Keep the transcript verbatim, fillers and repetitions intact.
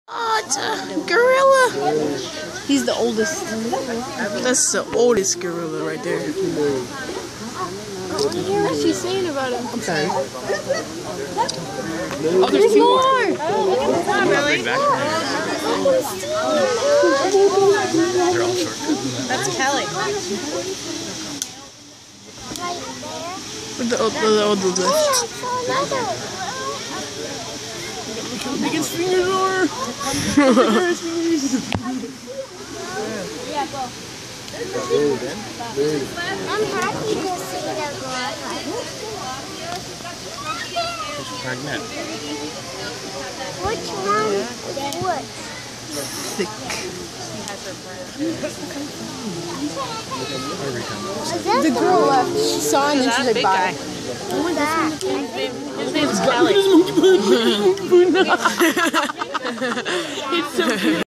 Oh, it's a gorilla. He's the oldest. That's the oldest gorilla right there. I want to hear what she's saying about him. I'm sorry. Oh, there's more! Not really. They're all shortcuts. That's Kelly. The, the, the, the left. Look his fingers over! Yeah, go. I'm happy to see the gorilla. She's pregnant. Which one? What? Thick. The girl left. She saw him and she's like, bye. Who's that? His name's Kelly. It's so cute.